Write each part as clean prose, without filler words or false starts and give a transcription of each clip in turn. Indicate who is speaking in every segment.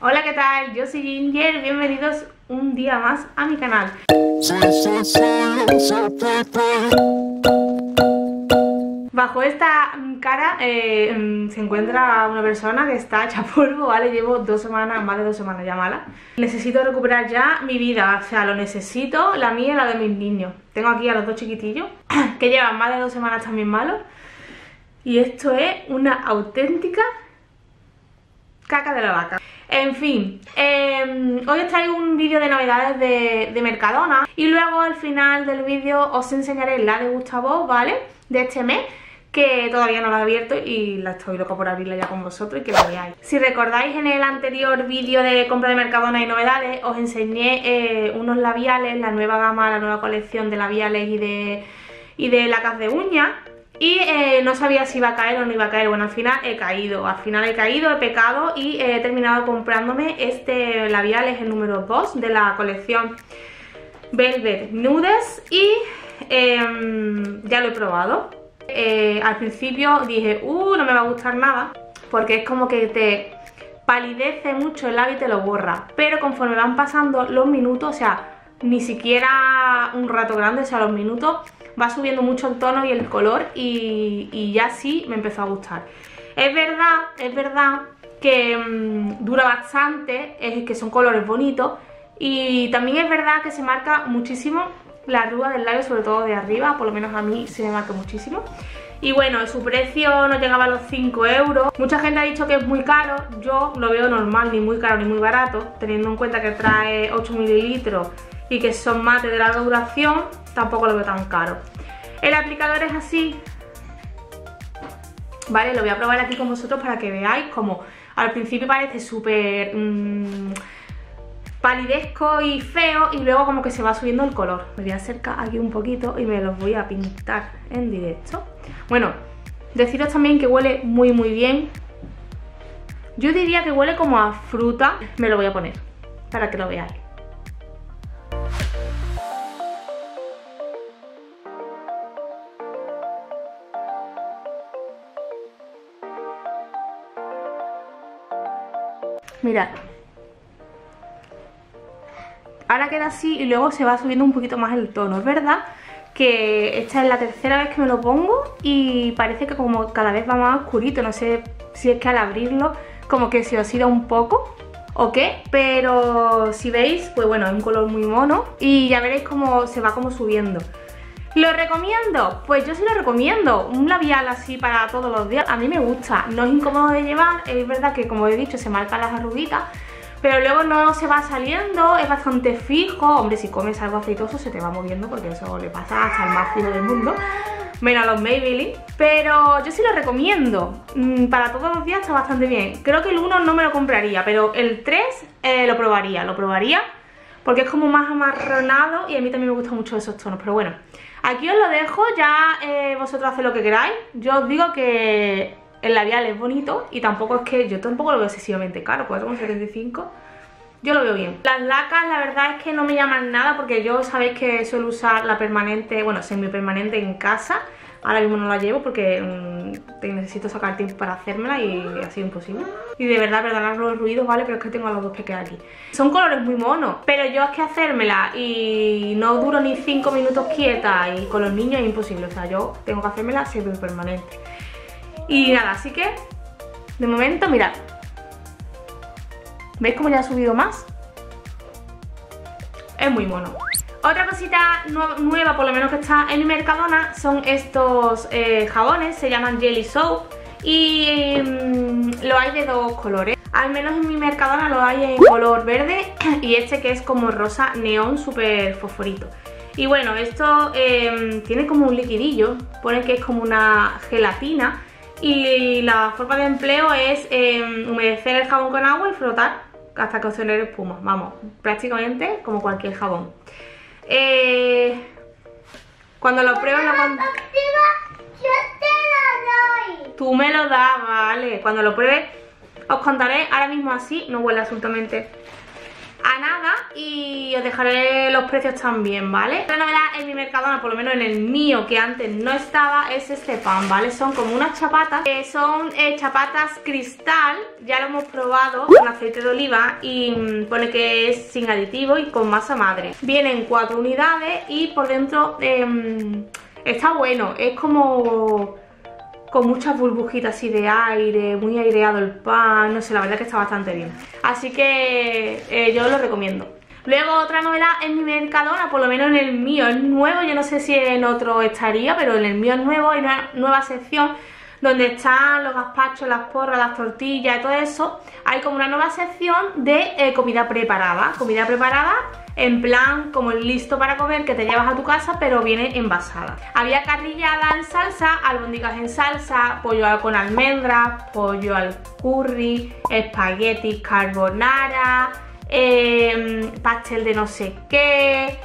Speaker 1: Hola, ¿qué tal? Yo soy Ginger, bienvenidos un día más a mi canal. Bajo esta cara se encuentra una persona que está hecha polvo, ¿vale? Llevo 2 semanas, más de 2 semanas ya mala. Necesito recuperar ya mi vida, o sea, lo necesito, la mía y la de mis niños. Tengo aquí a los 2 chiquitillos, que llevan más de 2 semanas también malos. Y esto es una auténtica caca de la vaca. En fin, hoy os traigo un vídeo de novedades de Mercadona. Y luego al final del vídeo os enseñaré la de Gustavo, ¿vale? De este mes, que todavía no la he abierto y la estoy loca por abrirla ya con vosotros y que la veáis. Si recordáis, en el anterior vídeo de compra de Mercadona y novedades os enseñé unos labiales, la nueva gama, la nueva colección de labiales y de lacas de uñas. Y no sabía si iba a caer o no iba a caer. Bueno, al final he caído, he pecado y he terminado comprándome este labial, es el número 2 de la colección Velvet Nudes. Y ya lo he probado. Al principio dije, no me va a gustar nada, porque es como que te palidece mucho el labio y te lo borra. Pero conforme van pasando los minutos, o sea, ni siquiera un rato grande, o sea, los minutos, va subiendo mucho el tono y el color y ya sí me empezó a gustar. Es verdad que dura bastante, es que son colores bonitos y también es verdad que se marca muchísimo la arruga del labio, sobre todo de arriba, por lo menos a mí se me marca muchísimo. Y bueno, su precio no llegaba a los 5 euros. Mucha gente ha dicho que es muy caro, yo lo veo normal, ni muy caro ni muy barato, teniendo en cuenta que trae 8 mililitros y que son mate de larga duración, tampoco lo veo tan caro. El aplicador es así, vale, lo voy a probar aquí con vosotros para que veáis como al principio parece súper palidezco y feo y luego como que se va subiendo el color. Me voy a acercar aquí un poquito y me los voy a pintar en directo. Bueno, deciros también que huele muy bien. Yo diría que huele como a fruta. Me lo voy a poner para que lo veáis. Mirad, ahora queda así y luego se va subiendo un poquito más el tono. Es verdad que esta es la tercera vez que me lo pongo y parece que como cada vez va más oscurito. No sé si es que al abrirlo como que se oxida un poco o qué, pero si veis, pues bueno, es un color muy mono y ya veréis cómo se va como subiendo. ¿Lo recomiendo? Pues yo sí lo recomiendo. Un labial así para todos los días, a mí me gusta. No es incómodo de llevar, es verdad que como he dicho se marcan las arruguitas, pero luego no se va saliendo, es bastante fijo. Hombre, si comes algo aceitoso se te va moviendo porque eso le pasa hasta el más fijo del mundo, menos a los Maybelline. Pero yo sí lo recomiendo, para todos los días está bastante bien. Creo que el 1 no me lo compraría, pero el 3 lo probaría porque es como más amarronado y a mí también me gustan mucho esos tonos. Pero bueno, aquí os lo dejo, ya vosotros haced lo que queráis. Yo os digo que el labial es bonito y tampoco es que yo tampoco lo veo excesivamente caro, 4,75, yo lo veo bien. Las lacas la verdad es que no me llaman nada porque yo sabéis que suelo usar la permanente, bueno, semipermanente en casa. Ahora mismo no la llevo porque necesito sacar tiempo para hacérmela y ha sido imposible. Y de verdad, perdonad los ruidos, ¿vale? Pero es que tengo a los 2 pequeños aquí. Son colores muy monos, pero yo es que hacérmela y no duro ni 5 minutos quieta y con los niños es imposible. O sea, yo tengo que hacérmela semipermanente. Y nada, así que de momento, mirad, ¿veis cómo ya ha subido más? Es muy mono. Otra cosita nueva, por lo menos que está en mi Mercadona, son estos jabones, se llaman Jelly Soap y lo hay de 2 colores. Al menos en mi Mercadona lo hay en color verde y este que es como rosa neón, súper fosforito. Y bueno, esto tiene como un liquidillo, pone que es como una gelatina y la forma de empleo es humedecer el jabón con agua y frotar hasta que obtener espuma. Vamos, prácticamente como cualquier jabón. Cuando lo pruebes
Speaker 2: yo te lo doy.
Speaker 1: tú me lo das, vale. Cuando lo pruebe os contaré. Ahora mismo así no huele absolutamente a nada y os dejaré los precios también, ¿vale? Otra novedad en mi Mercadona, por lo menos en el mío, que antes no estaba, es este pan, ¿vale? Son como unas chapatas, son chapatas cristal, ya lo hemos probado con aceite de oliva y pone que es sin aditivo y con masa madre. Vienen 4 unidades y por dentro está bueno, es como con muchas burbujitas así de aire, muy aireado el pan, no sé, la verdad que está bastante bien. Así que yo lo recomiendo. Luego otra novedad en mi Mercadona, por lo menos en el mío es nuevo, yo no sé si en otro estaría, pero en el mío es nuevo, hay una nueva sección donde están los gazpachos, las porras, las tortillas y todo eso. Hay como una nueva sección de comida preparada en plan como el listo para comer que te llevas a tu casa, pero viene envasada. Había carrillada en salsa, albóndigas en salsa, pollo con almendras, pollo al curry, espaguetis carbonara, pastel de no sé qué,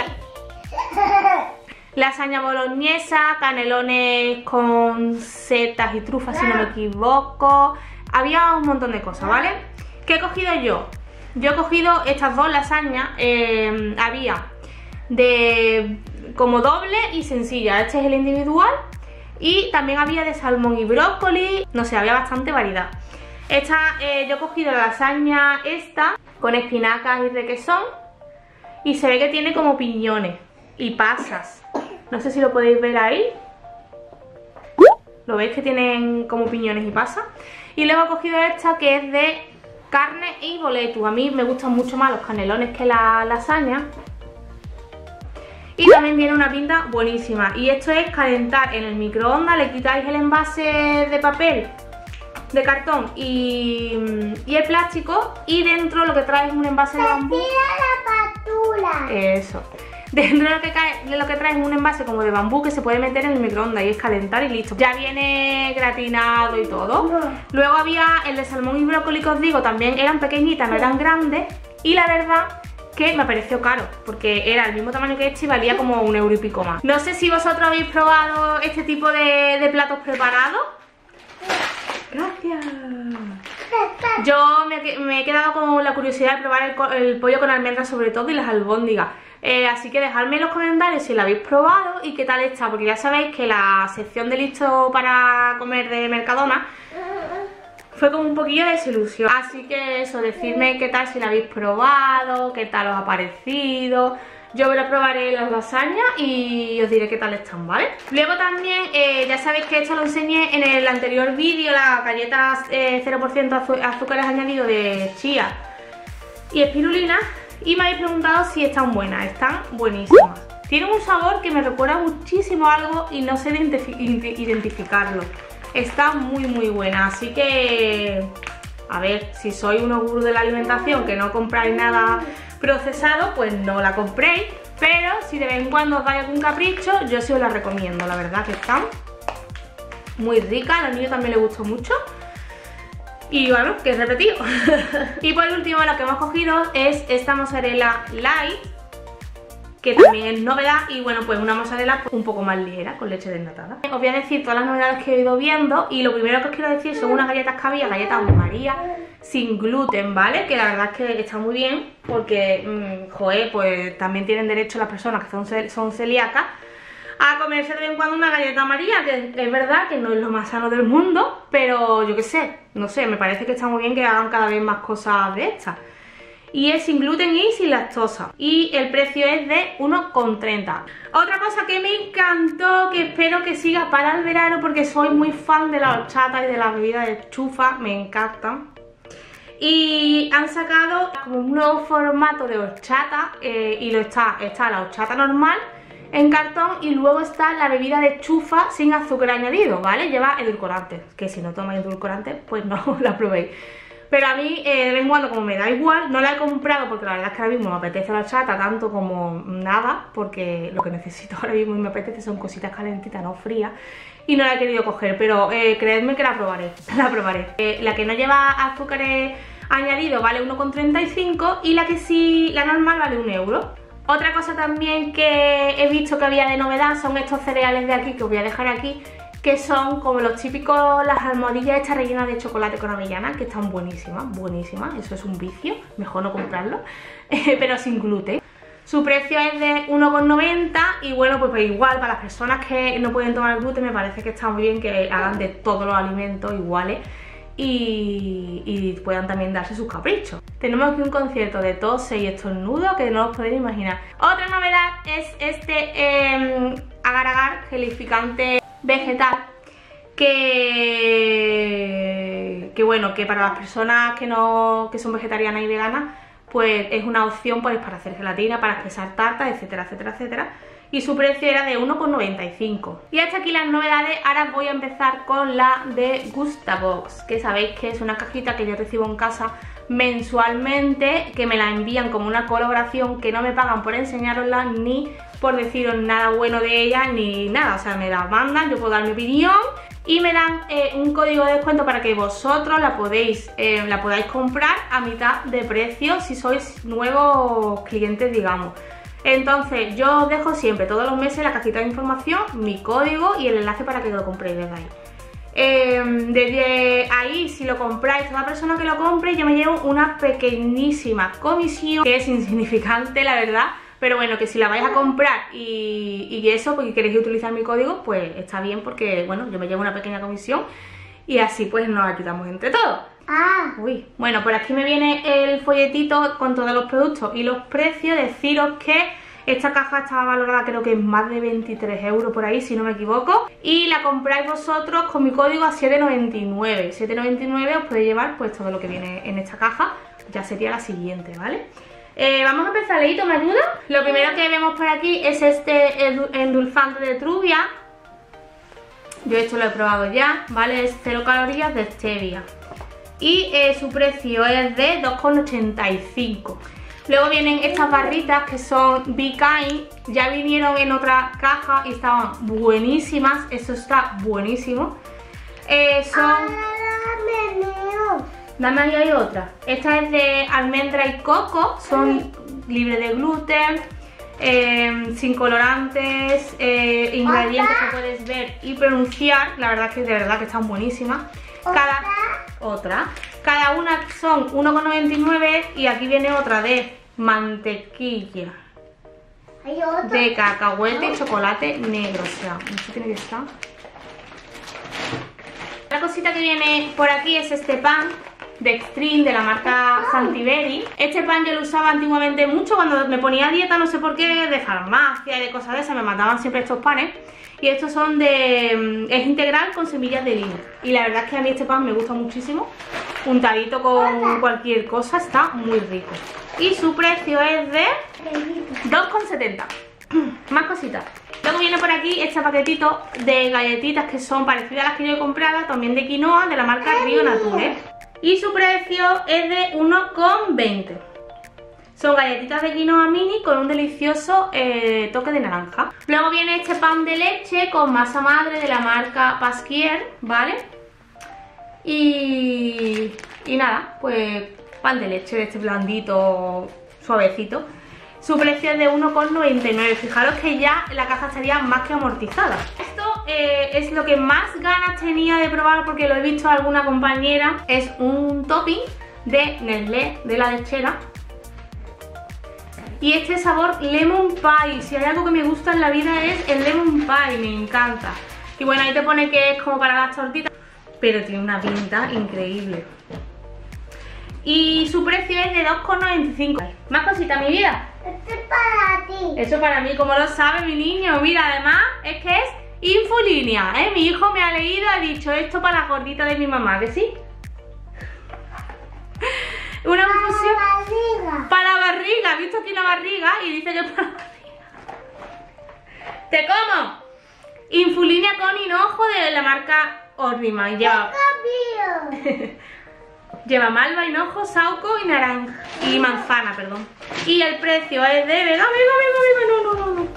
Speaker 1: lasaña boloñesa, canelones con setas y trufas si no me equivoco. Había un montón de cosas, ¿vale? ¿Qué he cogido yo? Yo he cogido estas dos lasañas, había de como doble y sencilla, este es el individual, y también había de salmón y brócoli, no sé, había bastante variedad. Esta, yo he cogido la lasaña esta con espinacas y requesón y se ve que tiene como piñones y pasas, no sé si lo podéis ver ahí, ¿lo veis que tienen como piñones y pasas? Y luego he cogido esta que es de carne y boletus. A mí me gustan mucho más los canelones que la lasaña. Y también viene una pinta buenísima. Y esto es calentar en el microondas, le quitáis el envase de papel, de cartón y el plástico, y dentro lo que trae es un envase de bambú. Eso. Dentro de lo que trae es un envase como de bambú que se puede meter en el microondas y es calentar y listo. Ya viene gratinado y todo. Luego había el de salmón y brócoli que os digo, también eran pequeñitas, no eran grandes. Y la verdad que me pareció caro, porque era el mismo tamaño que este y valía como 1 euro y pico más. No sé si vosotros habéis probado este tipo de platos preparados. Gracias. Yo me he quedado con la curiosidad de probar el pollo con almendras sobre todo y las albóndigas. Así que dejadme en los comentarios si lo habéis probado y qué tal está, porque ya sabéis que la sección de listo para comer de Mercadona fue como un poquillo de desilusión. Así que eso, decidme qué tal si la habéis probado, qué tal os ha parecido. Yo me la probaré las lasañas y os diré qué tal están, ¿vale? Luego también, ya sabéis que esto lo enseñé en el anterior vídeo, las galletas 0% azúcares añadidos de chía y espirulina. Y me habéis preguntado si están buenas. Están buenísimas. Tienen un sabor que me recuerda muchísimo a algo y no sé identificarlo. Está muy buena. Así que, a ver, si sois unos gurús de la alimentación que no compráis nada procesado, pues no la compréis. Pero si de vez en cuando os dais algún capricho, yo sí os la recomiendo. La verdad que están muy ricas. A los niños también les gustó mucho. Y bueno, que es repetido. Y por último lo que hemos cogido es esta mozzarella light, que también es novedad. Y bueno, pues una mozzarella un poco más ligera, con leche desnatada. Os voy a decir todas las novedades que he ido viendo. Y lo primero que os quiero decir son unas galletas que había, galletas María sin gluten, ¿vale? Que la verdad es que está muy bien, porque, joder, pues también tienen derecho las personas que son celíacas a comerse de vez en cuando una galleta María, que es verdad que no es lo más sano del mundo, pero yo qué sé, no sé, me parece que está muy bien que hagan cada vez más cosas de estas. Y es sin gluten y sin lactosa. Y el precio es de 1,30. Otra cosa que me encantó, que espero que siga para el verano, porque soy muy fan de la horchata y de las bebidas de chufa, me encantan. Y han sacado como un nuevo formato de horchata, y está la horchata normal en cartón y luego está la bebida de chufa sin azúcar añadido, ¿vale? Lleva edulcorantes, que si no tomáis edulcorantes pues no la probéis. Pero a mí de vez en cuando, como me da igual, no la he comprado porque la verdad es que ahora mismo me apetece la horchata tanto como nada, porque lo que necesito ahora mismo y me apetece son cositas calentitas, no frías, y no la he querido coger, pero creedme que la probaré, la que no lleva azúcares añadidos vale 1,35 y la que sí, la normal, vale 1 euro. Otra cosa también que he visto que había de novedad son estos cereales de aquí, que os voy a dejar aquí, que son como los típicos, las almohadillas estas rellenas de chocolate con avellana, que están buenísimas, buenísimas. Eso es un vicio, mejor no comprarlo, pero sin gluten. Su precio es de 1,90 y bueno, pues igual para las personas que no pueden tomar gluten me parece que está muy bien que hagan de todos los alimentos iguales y puedan también darse sus caprichos. Tenemos aquí un concierto de tose y estornudo que no os podéis imaginar. Otra novedad es este agar agar gelificante vegetal que bueno, que para las personas que son vegetarianas y veganas pues es una opción pues para hacer gelatina, para espesar tartas, etcétera, etcétera, etcétera. Y su precio era de 1,95. Y hasta aquí las novedades. Ahora voy a empezar con la de Gustabox, que sabéis que es una cajita que yo recibo en casa mensualmente, que me la envían como una colaboración, que no me pagan por enseñarosla ni por deciros nada bueno de ella ni nada. O sea, me la mandan, yo puedo dar mi opinión y me dan un código de descuento para que vosotros la podáis comprar a mitad de precio si sois nuevos clientes, digamos. Entonces yo os dejo siempre todos los meses la cajita de información, mi código y el enlace para que lo compréis desde ahí. Desde ahí, si lo compráis, toda persona que lo compre, yo me llevo una pequeñísima comisión, que es insignificante la verdad, pero bueno, que si la vais a comprar y eso, porque queréis utilizar mi código, pues está bien, porque bueno, yo me llevo una pequeña comisión y así pues nos ayudamos entre todos. Uy, bueno, por aquí me viene el folletito con todos los productos y los precios. Deciros que esta caja estaba valorada creo que en más de 23 euros por ahí, si no me equivoco, y la compráis vosotros con mi código a 7,99. 7,99 os podéis llevar pues todo lo que viene en esta caja, ya sería la siguiente, ¿vale? Vamos a empezar, Leito, ¿me ayuda? Lo primero que vemos por aquí es este endulzante de Truvia. Yo esto lo he probado ya, ¿vale? Es 0 calorías de stevia. Y su precio es de 2,85. Luego vienen estas barritas que son Be Kind. Ya vinieron en otra caja y estaban buenísimas. Eso está buenísimo. Dame ahí, hay otra. Esta es de almendra y coco. Son libres de gluten, sin colorantes, ingredientes que puedes ver y pronunciar. La verdad es que de verdad que están buenísimas. Cada una son 1,99 y aquí viene otra de mantequilla de cacahuete y chocolate negro. O sea, no sé, tiene que estar. La cosita que viene por aquí es este pan de Extreme de la marca Santiberi. Este pan yo lo usaba antiguamente mucho cuando me ponía a dieta, no sé por qué, de farmacia y de cosas de esas, me mataban siempre estos panes. Y estos son es integral con semillas de lino. Y la verdad es que a mí este pan me gusta muchísimo. Untadito con cualquier cosa, está muy rico. Y su precio es de 2,70. Más cositas. Luego viene por aquí este paquetito de galletitas que son parecidas a las que yo he comprado, también de quinoa, de la marca Rio Nature. Y su precio es de 1,20. Son galletitas de quinoa mini con un delicioso toque de naranja. Luego viene este pan de leche con masa madre de la marca Pasquier, ¿vale? Y nada, pues pan de leche de este blandito, suavecito. Su precio es de 1,99. Fijaros que ya la caja estaría más que amortizada. Esto es lo que más ganas tenía de probar porque lo he visto a alguna compañera. Es un topping de Nestlé, de la lechera. Y este sabor lemon pie. Si hay algo que me gusta en la vida es el lemon pie, me encanta. Y bueno, ahí te pone que es como para las tortitas, pero tiene una pinta increíble. Y su precio es de 2,95. Más cositas, mi vida.
Speaker 2: Esto es para ti.
Speaker 1: Eso para mí, como lo sabe mi niño. Mira, además es que es infolínea, ¿eh? Mi hijo me ha leído, ha dicho esto para la gordita de mi mamá, ¿que sí? Una infusión para la barriga. ¿Has visto aquí una barriga? Y dice que es para la barriga. ¡Te como! Infulinia con hinojo de la marca Ordima. Y lleva malva, hinojo, sauco y naranja. Y manzana, perdón. Y el precio es de... Venga, no.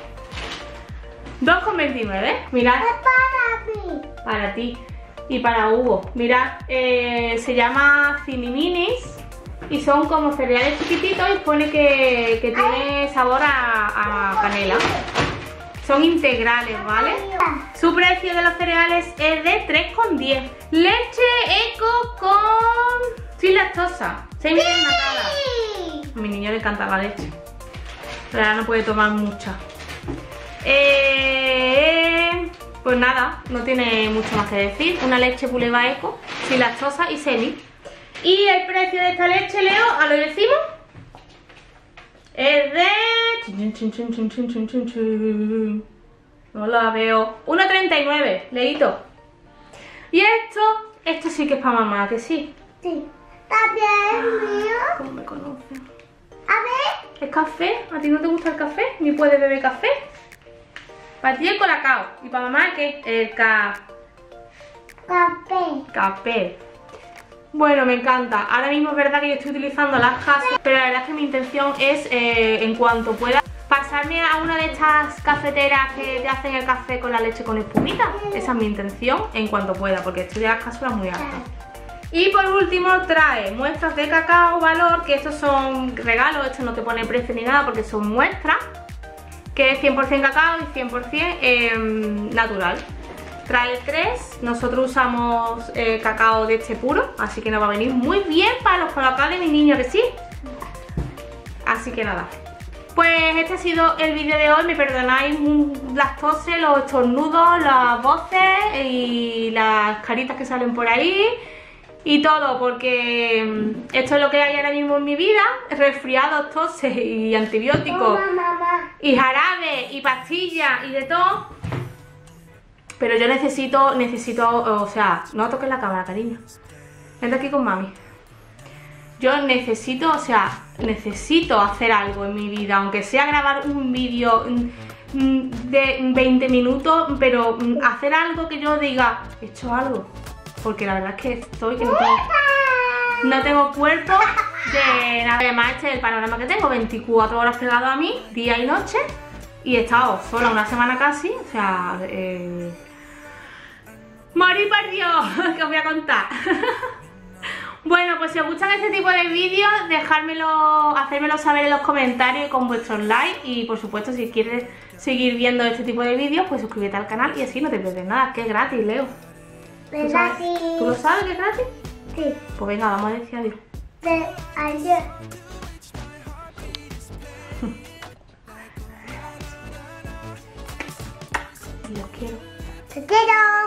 Speaker 1: 2,29. Mirad.
Speaker 2: Es para mí.
Speaker 1: Para ti. Y para Hugo. Mirad, se llama Ciniminis. Y son como cereales chiquititos y pone que tiene sabor a canela. O son integrales, ¿vale? Su precio de los cereales es de 3,10. Leche Eco con... sin lactosa. 6 millones natadas. A mi niño le encanta la leche, pero ahora no puede tomar mucha. Pues nada, no tiene mucho más que decir. Una leche Puleva Eco, sin lactosa y semi. Y el precio de esta leche, Leo, ¿a lo decimos? Es de... no la veo. 1,39, Leito. Y esto sí que es para mamá, ¿que sí?
Speaker 2: Sí. También mío.
Speaker 1: ¿Cómo me conoce?
Speaker 2: A ver.
Speaker 1: ¿Es café? ¿A ti no te gusta el café? ¿Ni puedes beber café? Para ti el colacao. ¿Y para mamá qué? El café. Bueno, me encanta. Ahora mismo es verdad que yo estoy utilizando las casas, pero la verdad es que mi intención es, en cuanto pueda, pasarme a una de estas cafeteras que te hacen el café con la leche con espumita. Esa es mi intención en cuanto pueda, porque estoy de las cápsulas muy altas. Y por último trae muestras de cacao valor, que estos son regalos, esto no te pone precio ni nada porque son muestras, que es 100% cacao y 100% natural. Trae 3, nosotros usamos cacao de este puro, así que nos va a venir muy bien para los colocados de mi niño, ¿que sí? Así que nada, pues este ha sido el vídeo de hoy. Me perdonáis las toses, los estornudos, las voces y las caritas que salen por ahí y todo, porque esto es lo que hay ahora mismo en mi vida: resfriados, toses y antibióticos y jarabe y pastillas y de todo. Pero yo necesito, o sea, no toques la cámara, cariño. Vente aquí con mami. Yo necesito, o sea, necesito hacer algo en mi vida, aunque sea grabar un vídeo de 20 minutos, pero hacer algo que yo diga, he hecho algo. Porque la verdad es que estoy que no tengo cuerpo de nada. Además, este es el panorama que tengo: 24 horas pegado a mí, día y noche. Y he estado sola una semana casi, o sea, morir por Dios, que os voy a contar. Bueno, pues si os gustan este tipo de vídeos, hacérmelo saber en los comentarios con vuestros likes. Y por supuesto, si quieres seguir viendo este tipo de vídeos, pues suscríbete al canal y así no te pierdes nada, que es gratis, Leo.
Speaker 2: ¿Es gratis?
Speaker 1: ¿Tú lo sabes que es gratis?
Speaker 2: Sí.
Speaker 1: Pues venga, vamos a decir adiós.
Speaker 2: Adiós.
Speaker 1: Y los quiero.
Speaker 2: Te quiero.